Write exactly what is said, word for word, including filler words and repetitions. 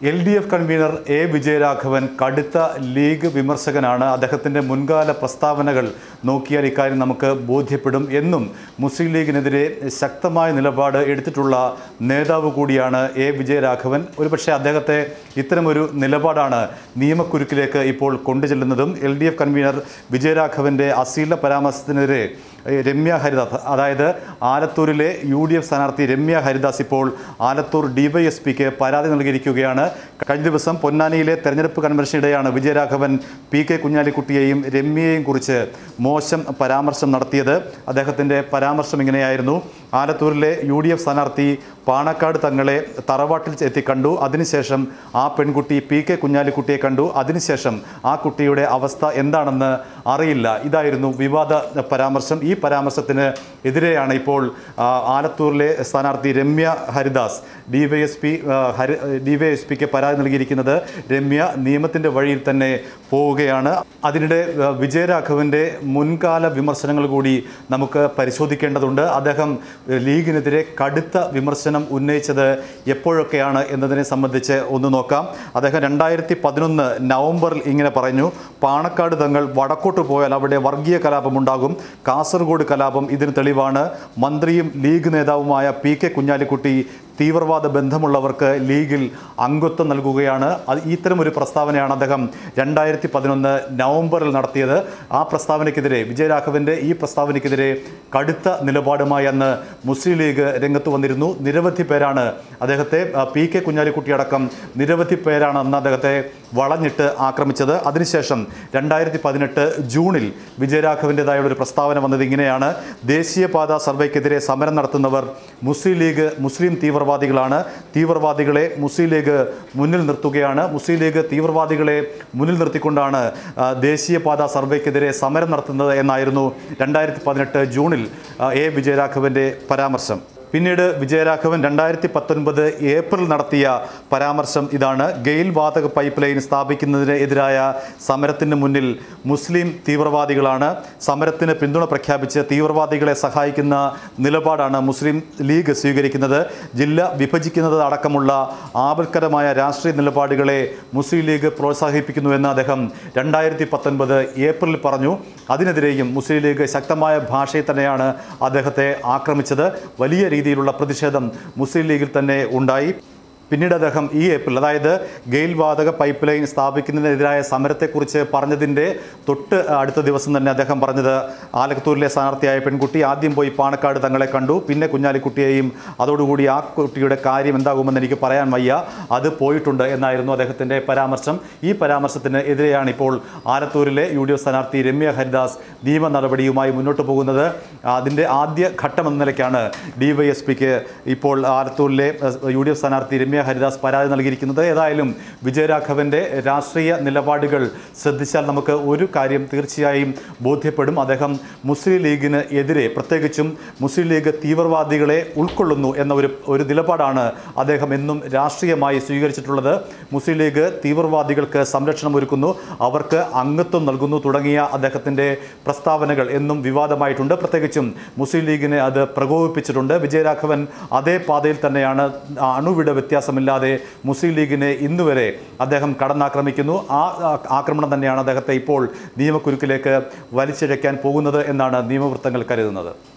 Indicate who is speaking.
Speaker 1: L D F convener A Vijayaraghavan കടുത്ത league വിമർശകനാണ്. അദ്ദേഹത്തിൻ്റെ മുൻകാല പ്രസ്താവനകൾ നോക്കിയാൽ ഇക്കാര്യം നമുക്ക് ബോധ്യപ്പെടും. എന്നും മുസ്ലിം ലീഗിനെതിരെ ശക്തമായ നിലപാട് എടുത്തിട്ടുള്ള നേതാവ് കൂടിയാണ് എ വിജയരാഘവൻ. ഒരുപക്ഷെ അദ്ദേഹത്തെ ഇത്തരമൊരു നിലപാടാണ് നിയമക്കുരുക്കിലേക്ക് ഇപ്പോൾ കൊണ്ടുചെല്ലുന്നതും. എൽ ഡി എഫ് കൺവീനർ വിജയരാഘവൻ്റെ അശ്ലീല പരാമർശത്തിനെതിരെ രമ്യ ഹരിദാസ്, അതായത് ആലത്തൂരിലെ യു ഡി എഫ് സ്ഥാനാർത്ഥി രമ്യ ഹരിദാസ് ഇപ്പോൾ ആലത്തൂർ ഡിവൈഎസ്പിക്ക് പരാതി നൽകിയിരിക്കുകയാണ്. കഴിഞ്ഞ ദിവസം പൊന്നാനിയിലെ തെരഞ്ഞെടുപ്പ് കൺവെൻഷനിടെയാണ് വിജയരാഘവൻ പി കെ കുഞ്ഞാലിക്കുട്ടിയെയും രമ്യയെയും കുറിച്ച് മോശം പരാമർശം നടത്തിയത്. അദ്ദേഹത്തിൻ്റെ പരാമർശം ഇങ്ങനെയായിരുന്നു: ആലത്തൂരിലെ യു ഡി എഫ് സ്ഥാനാർത്ഥി പാണക്കാട് തങ്ങളെ തറവാട്ടിൽ എത്തി കണ്ടു. അതിനുശേഷം ആ പെൺകുട്ടി പി കെ കുഞ്ഞാലിക്കുട്ടിയെ കണ്ടു. അതിനുശേഷം ആ കുട്ടിയുടെ അവസ്ഥ എന്താണെന്ന് അറിയില്ല. ഇതായിരുന്നു വിവാദ പരാമർശം. ഈ പരാമർശത്തിന് എതിരെയാണ് ഇപ്പോൾ ആലത്തൂരിലെ സ്ഥാനാർത്ഥി Ramya Haridas D Y S P Hari D Y S പിക്ക് പരാതി നൽകിയിരിക്കുന്നത്. രമ്യ നിയമത്തിൻ്റെ വഴിയിൽ തന്നെ പോവുകയാണ്. അതിനിടെ വിജയരാഘവൻ്റെ മുൻകാല വിമർശനങ്ങൾ കൂടി നമുക്ക് പരിശോധിക്കേണ്ടതുണ്ട്. അദ്ദേഹം ലീഗിനെതിരെ കടുത്ത വിമർശനം ഉന്നയിച്ചത് എപ്പോഴൊക്കെയാണ് എന്നതിനെ സംബന്ധിച്ച് ഒന്ന് നോക്കാം. അദ്ദേഹം രണ്ടായിരത്തി പതിനൊന്ന് നവംബറിൽ ഇങ്ങനെ പറഞ്ഞു: പാണക്കാട് തങ്ങൾ വടക്കോട്ട് പോയാൽ അവിടെ വർഗീയ കലാപമുണ്ടാകും. കാസർഗോഡ് കലാപം ഇതിന് തെളിവാണ്. മന്ത്രിയും ലീഗ് നേതാവുമായ പി കെ കുഞ്ഞാലിക്കുട്ടി തീവ്രവാദ ബന്ധമുള്ളവർക്ക് ലീഗിൽ അംഗത്വം നൽകുകയാണ്. അത് ഇത്തരമൊരു പ്രസ്താവനയാണ് അദ്ദേഹം രണ്ടായിരത്തി പതിനൊന്ന് നവംബറിൽ നടത്തിയത്. ആ പ്രസ്താവനയ്ക്കെതിരെ, വിജയരാഘവൻ്റെ ഈ പ്രസ്താവനയ്ക്കെതിരെ കടുത്ത നിലപാടുമായി അന്ന് മുസ്ലിം ലീഗ് രംഗത്ത് വന്നിരുന്നു. നിരവധി പേരാണ് അദ്ദേഹത്തെ, പി കെ കുഞ്ഞാലിക്കുട്ടി അടക്കം നിരവധി പേരാണ് അന്ന് അദ്ദേഹത്തെ വളഞ്ഞിട്ട് ആക്രമിച്ചത്. അതിനുശേഷം രണ്ടായിരത്തി പതിനെട്ട് ജൂണിൽ വിജയരാഘവൻ്റെതായുള്ള ഒരു പ്രസ്താവന വന്നത് ഇങ്ങനെയാണ്: ദേശീയപാത സർവേക്കെതിരെ സമരം നടത്തുന്നവർ മുസ്ലിം ലീഗ് മുസ്ലിം തീവ്രവാദികളാണ്. തീവ്രവാദികളെ മുസ്ലിം ലീഗ് മുന്നിൽ നിർത്തുകയാണ്. മുസ്ലിം ലീഗ് തീവ്രവാദികളെ മുന്നിൽ നിർത്തിക്കൊണ്ടാണ് ദേശീയപാത സർവേക്കെതിരെ സമരം നടത്തുന്നത് എന്നായിരുന്നു രണ്ടായിരത്തി പതിനെട്ട് ജൂണിൽ എ വിജയരാഘവൻ്റെ പരാമർശം. പിന്നീട് വിജയരാഘവൻ രണ്ടായിരത്തി പത്തൊൻപത് ഏപ്രിൽ നടത്തിയ പരാമർശം ഇതാണ്: ഗെയിൽ വാതക പൈപ്പ് ലൈൻ സ്ഥാപിക്കുന്നതിന് എതിരായ സമരത്തിന് മുന്നിൽ മുസ്ലിം തീവ്രവാദികളാണ്. സമരത്തിന് പിന്തുണ പ്രഖ്യാപിച്ച് തീവ്രവാദികളെ സഹായിക്കുന്ന നിലപാടാണ് മുസ്ലിം ലീഗ് സ്വീകരിക്കുന്നത്. ജില്ല വിഭജിക്കുന്നത് അടക്കമുള്ള ആപൽക്കരമായ രാഷ്ട്രീയ നിലപാടുകളെ മുസ്ലിം ലീഗ് പ്രോത്സാഹിപ്പിക്കുന്നുവെന്ന് അദ്ദേഹം രണ്ടായിരത്തി പത്തൊൻപത് ഏപ്രിലിൽ പറഞ്ഞു. അതിനെതിരെയും മുസ്ലിം ലീഗ് ശക്തമായ ഭാഷയിൽ തന്നെയാണ് അദ്ദേഹത്തെ ആക്രമിച്ചത്. വലിയ രീതിയിലുള്ള പ്രതിഷേധം മുസ്ലിം ലീഗിൽ തന്നെ ഉണ്ടായി. പിന്നീട് അദ്ദേഹം ഈ ഏപ്രിൽ, അതായത് ഗെയിൽ വാതക പൈപ്പ് ലൈൻ സ്ഥാപിക്കുന്നതിനെതിരായ സമരത്തെക്കുറിച്ച് പറഞ്ഞതിൻ്റെ തൊട്ട് അടുത്ത ദിവസം തന്നെ അദ്ദേഹം പറഞ്ഞത്, ആലത്തൂരിലെ സ്ഥാനാർത്ഥിയായ പെൺകുട്ടി ആദ്യം പോയി പാണക്കാട് തങ്ങളെ കണ്ടു, പിന്നെ കുഞ്ഞാലിക്കുട്ടിയെയും, അതോടുകൂടി ആ കുട്ടിയുടെ കാര്യം എന്താകുമെന്ന് എനിക്ക് പറയാൻ വയ്യ, അത് പോയിട്ടുണ്ട് എന്നായിരുന്നു അദ്ദേഹത്തിൻ്റെ പരാമർശം. ഈ പരാമർശത്തിന് എതിരെയാണ് ഇപ്പോൾ ആലത്തൂരിലെ യു ഡി എഫ് സ്ഥാനാർത്ഥി രമ്യ ഹരിദാസ് നിയമ നടപടിയുമായി മുന്നോട്ട് പോകുന്നത്. അതിൻ്റെ ആദ്യ ഘട്ടം എന്ന നിലയ്ക്കാണ് ഡി വൈ എസ് പിക്ക് ഇപ്പോൾ ആലത്തൂരിലെ യു ഡി എഫ് സ്ഥാനാർത്ഥി രമ്യ ഹരിദാസ് പരാതി നൽകിയിരിക്കുന്നത്. ഏതായാലും വിജയരാഘവൻ്റെ രാഷ്ട്രീയ നിലപാടുകൾ ശ്രദ്ധിച്ചാൽ നമുക്ക് ഒരു കാര്യം തീർച്ചയായും ബോധ്യപ്പെടും: അദ്ദേഹം മുസ്ലിം ലീഗിന് എതിരെ, പ്രത്യേകിച്ചും മുസ്ലിം ലീഗ് തീവ്രവാദികളെ ഉൾക്കൊള്ളുന്നു എന്ന ഒരു ഒരു നിലപാടാണ് അദ്ദേഹം എന്നും രാഷ്ട്രീയമായി സ്വീകരിച്ചിട്ടുള്ളത്. മുസ്ലിം ലീഗ് തീവ്രവാദികൾക്ക് സംരക്ഷണം ഒരുക്കുന്നു, അവർക്ക് അംഗത്വം നൽകുന്നു തുടങ്ങിയ അദ്ദേഹത്തിൻ്റെ പ്രസ്താവനകൾ എന്നും വിവാദമായിട്ടുണ്ട്. പ്രത്യേകിച്ചും മുസ്ലിം ലീഗിനെ അത് പ്രകോപിപ്പിച്ചിട്ടുണ്ട്. വിജയരാഘവൻ അതേ പാതയിൽ തന്നെയാണ്. അണുവിട വ്യത്യാസം ില്ലാതെ മുസ്ലിം ലീഗിനെ ഇന്നുവരെ അദ്ദേഹം കടന്നാക്രമിക്കുന്നു. ആ ആക്രമണം തന്നെയാണ് അദ്ദേഹത്തെ ഇപ്പോൾ നിയമക്കുരുക്കിലേക്ക് വലിച്ചിഴയ്ക്കാൻ പോകുന്നത് എന്നാണ് നിയമവൃത്തങ്ങൾ കരുതുന്നത്.